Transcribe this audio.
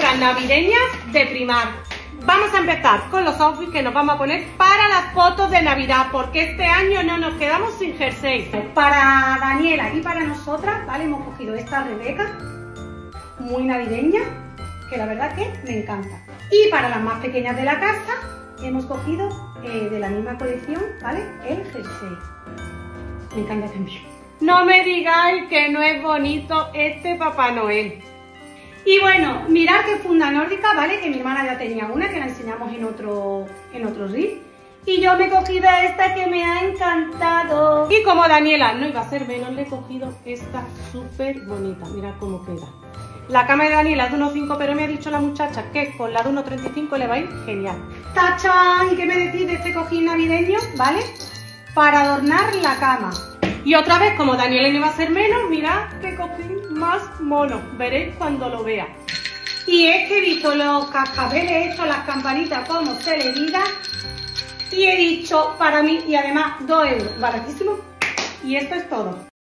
compras navideñas de Primark. Vamos a empezar con los outfits que nos vamos a poner para las fotos de Navidad, porque este año no nos quedamos sin jersey. Para Daniela y para nosotras, ¿vale? Hemos cogido esta Rebeca, muy navideña, que la verdad que me encanta. Y para las más pequeñas de la casa, hemos cogido de la misma colección, ¿vale? El jersey. Me encanta también. No me digáis que no es bonito este Papá Noel. Y bueno, mirad qué funda nórdica, ¿vale? Que mi hermana ya tenía una, que la enseñamos en otro reel. Y yo me he cogido esta que me ha encantado. Y como Daniela no iba a ser menos, le he cogido esta súper bonita. Mirad cómo queda. La cama de Daniela es de 1,5, pero me ha dicho la muchacha que con la de 1,35 le va a ir genial. ¡Tachán! ¿Y qué me decís de este cojín navideño? ¿Vale? Para adornar la cama. Y otra vez, como Daniela no iba a ser menos, mirad qué cojín más mono. Veréis cuando lo vea. Y es que he visto los cascabeles, he hecho las campanitas como se le diga. Y he dicho para mí, y además 2 euros, baratísimo. Y esto es todo.